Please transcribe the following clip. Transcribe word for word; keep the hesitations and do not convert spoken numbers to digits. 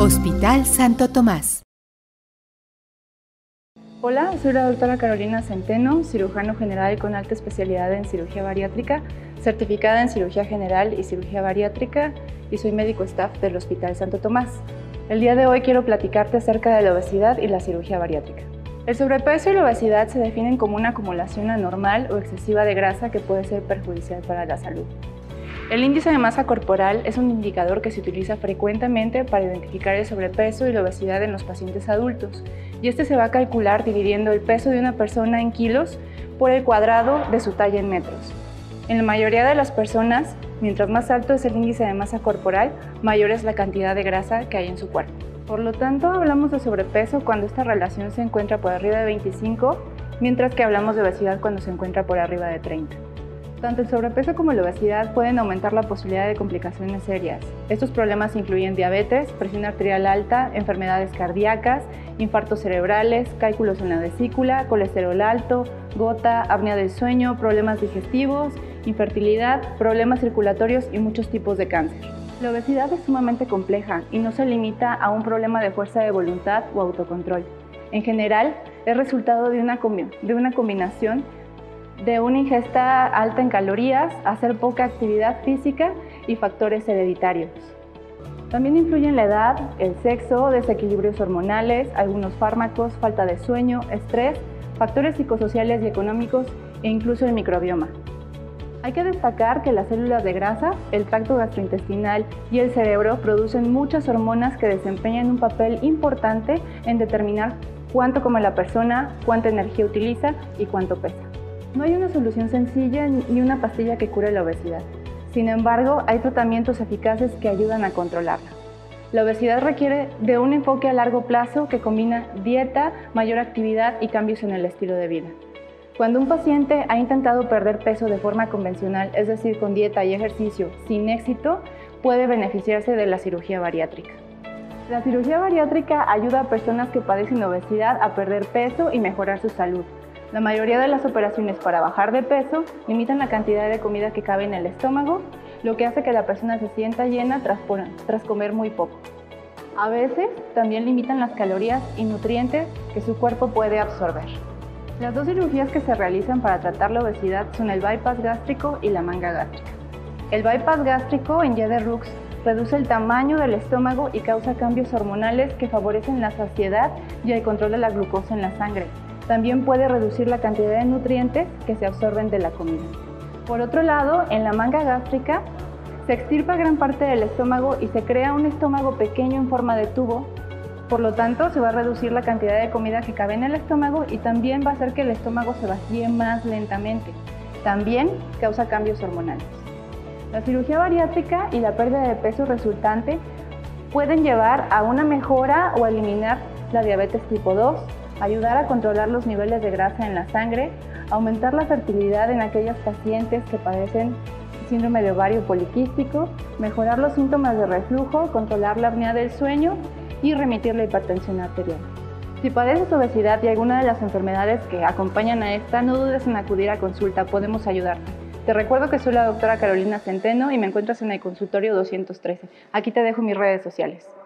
Hospital Santo Tomás. Hola, soy la doctora Carolina Centeno, cirujano general con alta especialidad en cirugía bariátrica, certificada en cirugía general y cirugía bariátrica, y soy médico staff del Hospital Santo Tomás. El día de hoy quiero platicarte acerca de la obesidad y la cirugía bariátrica. El sobrepeso y la obesidad se definen como una acumulación anormal o excesiva de grasa que puede ser perjudicial para la salud. El índice de masa corporal es un indicador que se utiliza frecuentemente para identificar el sobrepeso y la obesidad en los pacientes adultos, y este se va a calcular dividiendo el peso de una persona en kilos por el cuadrado de su talla en metros. En la mayoría de las personas, mientras más alto es el índice de masa corporal, mayor es la cantidad de grasa que hay en su cuerpo. Por lo tanto, hablamos de sobrepeso cuando esta relación se encuentra por arriba de veinticinco, mientras que hablamos de obesidad cuando se encuentra por arriba de treinta. Tanto el sobrepeso como la obesidad pueden aumentar la posibilidad de complicaciones serias. Estos problemas incluyen diabetes, presión arterial alta, enfermedades cardíacas, infartos cerebrales, cálculos en la vesícula, colesterol alto, gota, apnea del sueño, problemas digestivos, infertilidad, problemas circulatorios y muchos tipos de cáncer. La obesidad es sumamente compleja y no se limita a un problema de fuerza de voluntad o autocontrol. En general, es resultado de una, de una combinación de una ingesta alta en calorías, hacer poca actividad física y factores hereditarios. También influyen la edad, el sexo, desequilibrios hormonales, algunos fármacos, falta de sueño, estrés, factores psicosociales y económicos e incluso el microbioma. Hay que destacar que las células de grasa, el tracto gastrointestinal y el cerebro producen muchas hormonas que desempeñan un papel importante en determinar cuánto come la persona, cuánta energía utiliza y cuánto pesa. No hay una solución sencilla ni una pastilla que cure la obesidad. Sin embargo, hay tratamientos eficaces que ayudan a controlarla. La obesidad requiere de un enfoque a largo plazo que combina dieta, mayor actividad y cambios en el estilo de vida. Cuando un paciente ha intentado perder peso de forma convencional, es decir, con dieta y ejercicio, sin éxito, puede beneficiarse de la cirugía bariátrica. La cirugía bariátrica ayuda a personas que padecen obesidad a perder peso y mejorar su salud. La mayoría de las operaciones para bajar de peso limitan la cantidad de comida que cabe en el estómago, lo que hace que la persona se sienta llena tras, tras comer muy poco. A veces también limitan las calorías y nutrientes que su cuerpo puede absorber. Las dos cirugías que se realizan para tratar la obesidad son el bypass gástrico y la manga gástrica. El bypass gástrico en Yede-Rux reduce el tamaño del estómago y causa cambios hormonales que favorecen la saciedad y el control de la glucosa en la sangre. También puede reducir la cantidad de nutrientes que se absorben de la comida. Por otro lado, en la manga gástrica se extirpa gran parte del estómago y se crea un estómago pequeño en forma de tubo. Por lo tanto, se va a reducir la cantidad de comida que cabe en el estómago y también va a hacer que el estómago se vacíe más lentamente. También causa cambios hormonales. La cirugía bariátrica y la pérdida de peso resultante pueden llevar a una mejora o eliminar la diabetes tipo dos, ayudar a controlar los niveles de grasa en la sangre, aumentar la fertilidad en aquellas pacientes que padecen síndrome de ovario poliquístico, mejorar los síntomas de reflujo, controlar la apnea del sueño y remitir la hipertensión arterial. Si padeces obesidad y alguna de las enfermedades que acompañan a esta, no dudes en acudir a consulta, podemos ayudarte. Te recuerdo que soy la doctora Carolina Centeno y me encuentras en el consultorio doscientos trece. Aquí te dejo mis redes sociales.